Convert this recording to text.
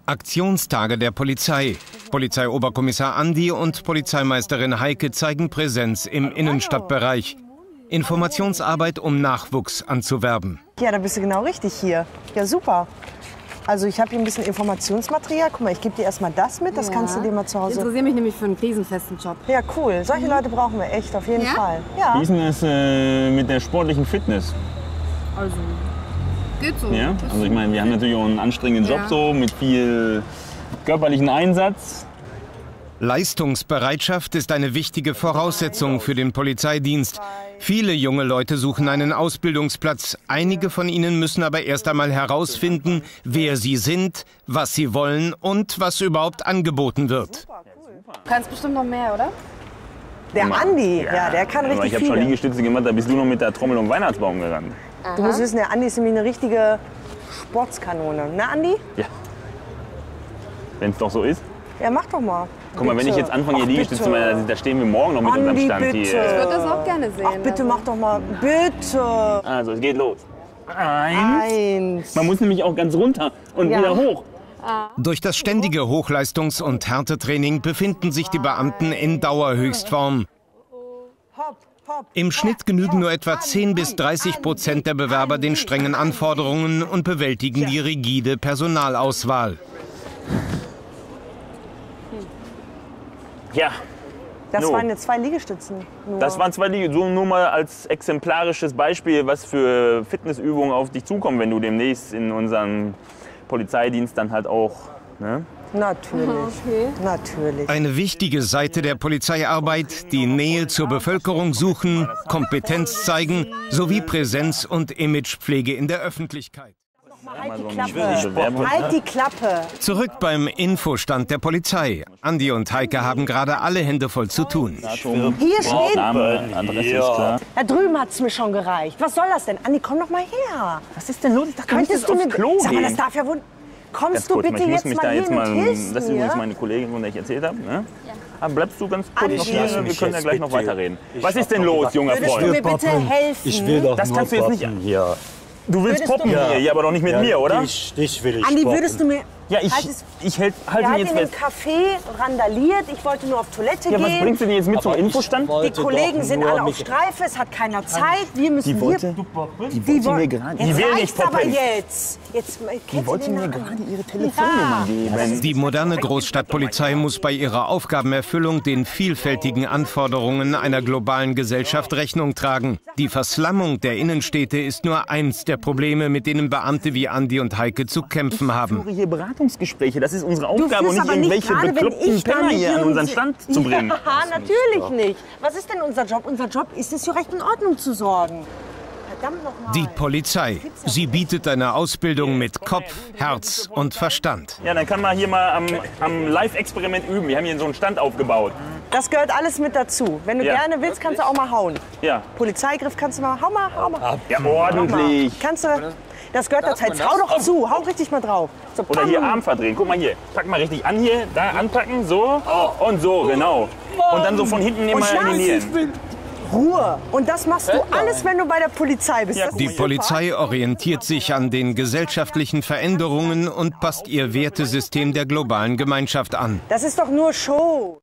Aktionstage der Polizei. Polizeioberkommissar Andi und Polizeimeisterin Heike zeigen Präsenz im Innenstadtbereich. Informationsarbeit, um Nachwuchs anzuwerben. Ja, da bist du genau richtig hier. Ja, super. Also ich habe hier ein bisschen Informationsmaterial. Guck mal, ich gebe dir erstmal das mit, das kannst du dir mal zu Hause... Ich interessiere mich nämlich für einen krisenfesten Job. Ja, cool. Solche Leute brauchen wir echt, auf jeden Fall. Ja. Wie ist denn das mit der sportlichen Fitness? Also, geht so. Ja? Also ich meine, wir haben natürlich auch einen anstrengenden Job so, mit viel körperlichen Einsatz. Leistungsbereitschaft ist eine wichtige Voraussetzung für den Polizeidienst. Viele junge Leute suchen einen Ausbildungsplatz. Einige von ihnen müssen aber erst einmal herausfinden, wer sie sind, was sie wollen und was überhaupt angeboten wird. Du kannst bestimmt noch mehr, oder? Der Andi, ja, der kann richtig viel. Ich habe schon Liegestütze gemacht, da bist du noch mit der Trommel um Weihnachtsbaum gerannt. Aha. Du musst wissen, der Andi ist nämlich eine richtige Sportskanone. Na, Andi? Ja. Wenn es doch so ist. Ja, mach doch mal. Guck mal, wenn ich jetzt anfange, hier Liegestütze zu machen, da stehen wir morgen noch mit Andi, unserem Stand bitte. hier. Ich würde das auch gerne sehen. Ach, bitte mach doch mal. Bitte. Also, es geht los. Eins. Man muss nämlich auch ganz runter und wieder hoch. Durch das ständige Hochleistungs- und Härtetraining befinden sich die Beamten in Dauerhöchstform. Im Schnitt genügen nur etwa 10 bis 30% der Bewerber den strengen Anforderungen und bewältigen die rigide Personalauswahl. Ja. Das waren jetzt 2 Liegestützen. Nur. Das waren 2 Liegestützen, nur mal als exemplarisches Beispiel, was für Fitnessübungen auf dich zukommen, wenn du demnächst in unserem Polizeidienst dann halt auch... Ne? Natürlich, natürlich. Eine wichtige Seite der Polizeiarbeit, die Nähe zur Bevölkerung suchen, Kompetenz zeigen, sowie Präsenz und Imagepflege in der Öffentlichkeit. Halt die Klappe. Halt die Klappe. Zurück beim Infostand der Polizei. Andi und Heike haben gerade alle Hände voll zu tun. Hier steht... Name, Adresse ist klar. Da drüben hat es mir schon gereicht. Was soll das denn? Andi, komm doch mal her. Was ist denn los? Ich dachte, Könntest du aufs Klo Sag mal, gehen. das darf ja wohl... Kommst Ganz du kurz, bitte ich muss jetzt mich mal da hier jetzt und mal, hilfst das ist mir? übrigens meine Kollegin, von der ich erzählt habe. Ne? Aber bleibst du ganz kurz Andi, noch hier? Wir können ja gleich noch weiterreden. Was ist denn los, junger Würdest du Freund? mir bitte helfen? Ich will doch Das nur kannst du jetzt nicht... poppen hier. Du willst poppen Ja. hier, ja, aber doch nicht mit mir, oder? Dich will ich Andi, poppen. würdest du mir... Ja, ich halte Er hat mich in jetzt dem fest. Café randaliert. Ich wollte nur auf Toilette Ja, gehen. was bringst du denn jetzt mit zum Aber ich Infostand? wollte Die Kollegen doch sind nur alle auf mit- Streife, es hat keiner Zeit. Wir müssen Die wollte mir gerade... Die will nicht aber poppen. jetzt Die wollte mir gerade ihre Telefonnummer geben. Die moderne Großstadtpolizei muss bei ihrer Aufgabenerfüllung den vielfältigen Anforderungen einer globalen Gesellschaft Rechnung tragen. Die Verslammung der Innenstädte ist nur eins der Probleme, mit denen Beamte wie Andi und Heike zu kämpfen haben. Ich führe hier Beratungsgespräche, das ist unsere Aufgabe und führst nicht aber nicht irgendwelche gerade, wenn bekloppten ich da Penner mit hier an dir unseren und- Stand zu bringen. Ja, natürlich nicht. Was ist denn unser Job? Unser Job ist es, für Recht und Ordnung zu sorgen. Verdammt noch mal. Die Polizei. Sie bietet eine Ausbildung mit Kopf, Herz und Verstand. Ja, dann kann man hier mal am Live-Experiment üben. Wir haben hier so einen Stand aufgebaut. Das gehört alles mit dazu. Wenn du Ja. gerne willst, kannst du auch mal hauen. Ja, Polizeigriff kannst du mal. Hau mal, hau mal. ja ordentlich. Kannst du. Das gehört dazu. Jetzt hau doch zu. Hau richtig mal drauf. So, Oder hier pam. Arm verdrehen. Guck mal hier. Pack mal richtig an hier. Da anpacken. So. Und so, genau. Und dann so von hinten immer in die Nähe. Ruhe. Und das machst du alles, wenn du bei der Polizei bist. Ja, Das ist Die super. Polizei orientiert sich an den gesellschaftlichen Veränderungen und passt ihr Wertesystem der globalen Gemeinschaft an. Das ist doch nur Show.